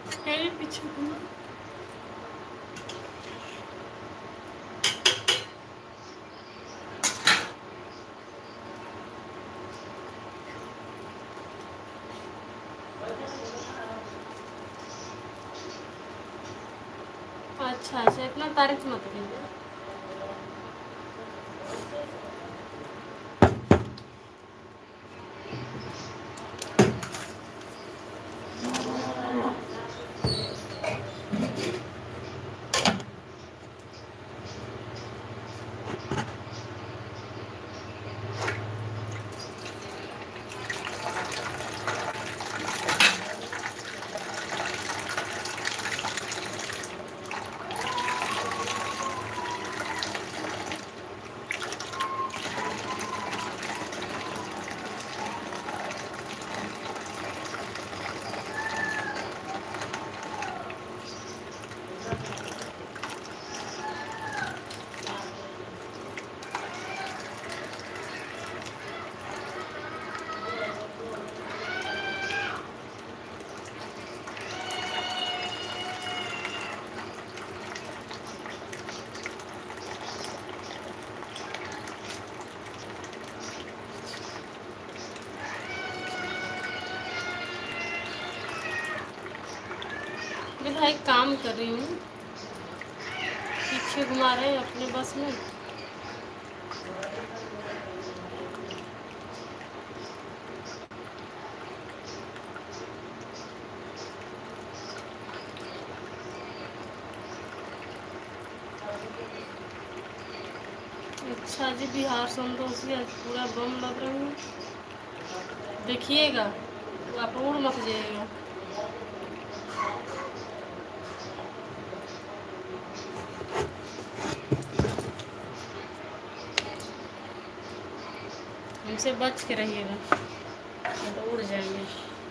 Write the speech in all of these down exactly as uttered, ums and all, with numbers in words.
मेरे पीछे घूमो। अच्छा अच्छा, इतना तारीफ मत कीजिए। मैं भाई काम कर रही हूँ, पीछे घुमा रहे हैं अपने बस में। अच्छा जी, बिहार संतोषी आज पूरा बम लग रहे हैं, देखिएगा, आप उड़ मत जाइएगा। हमसे बच के रहिएगा, तो उड़ जाएंगे।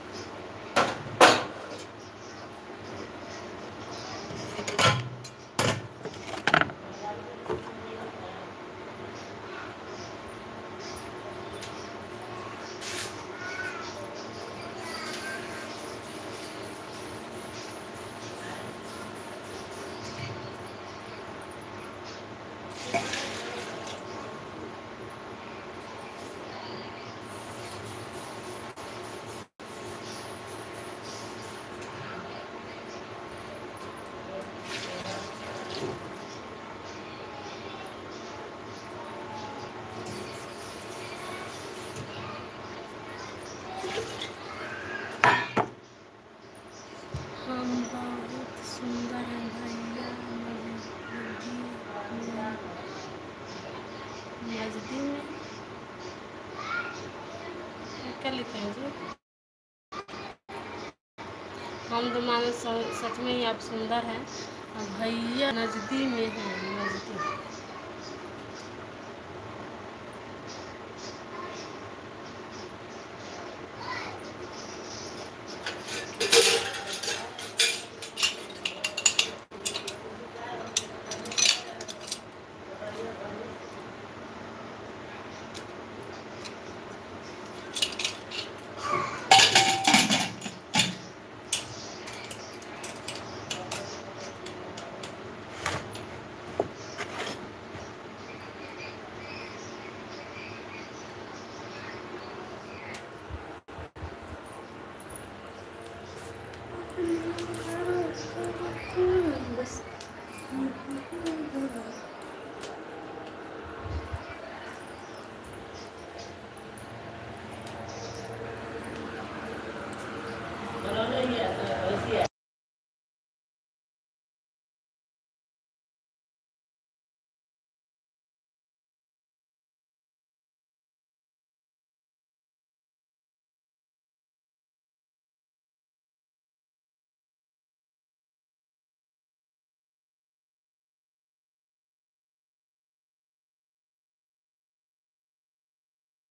हम बहुत सुंदर हैं भैया, मस्जिद में क्या लिखे हैं जी? हम तो माने सच में ही आप सुंदर हैं, भैया नजदी में है, नजदी। बस